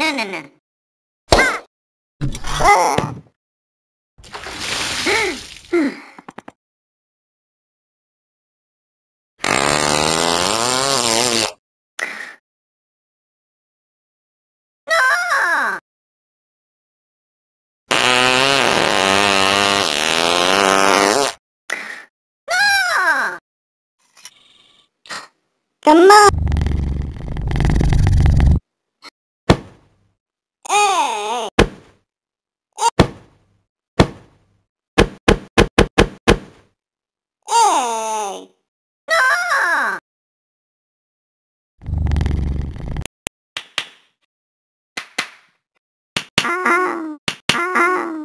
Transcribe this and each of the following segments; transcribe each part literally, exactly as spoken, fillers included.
no, no, no. Come on. Hey. Hey. No. Ah. Ah.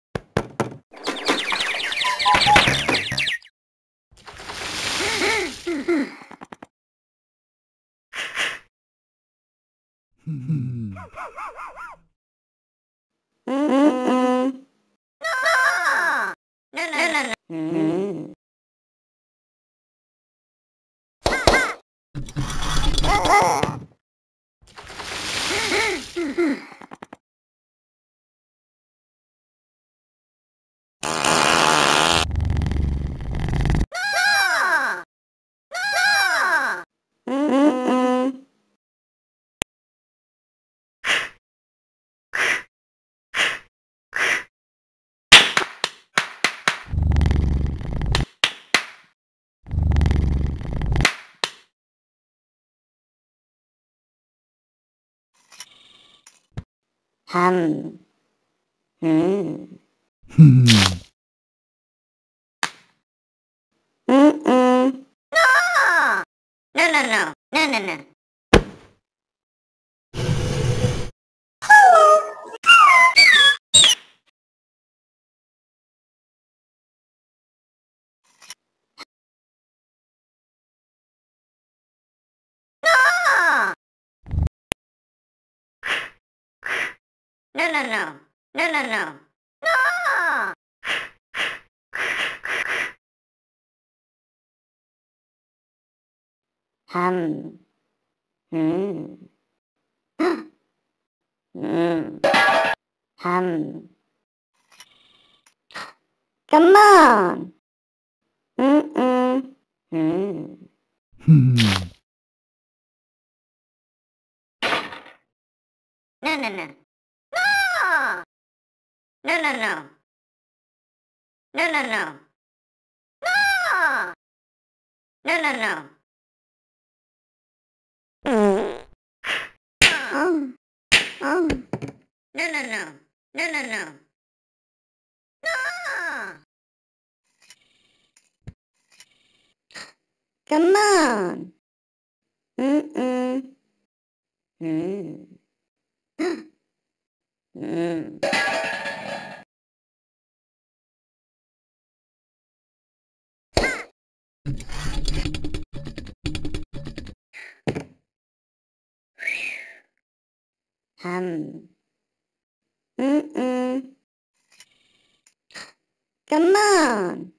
Mm-mm. No, no, no, no. Mm. Mm-mm. Hum. Hmm. Hmm. Mm-mm. No! No, no, no. No, no, no. No! No, no, no. No, no, no. No! Hum. Hmm. Hmm. Hum. Come on. Mm-mm. Hmm. Hmm. No, no, no. No! No, no, no. No, no, no. No! No, no, no. Mm. Oh. Oh. No, no, no. No, no, no. No! Come on. Mm-mm. Hmm. Hmm. Hum. Mm-mm. Come on.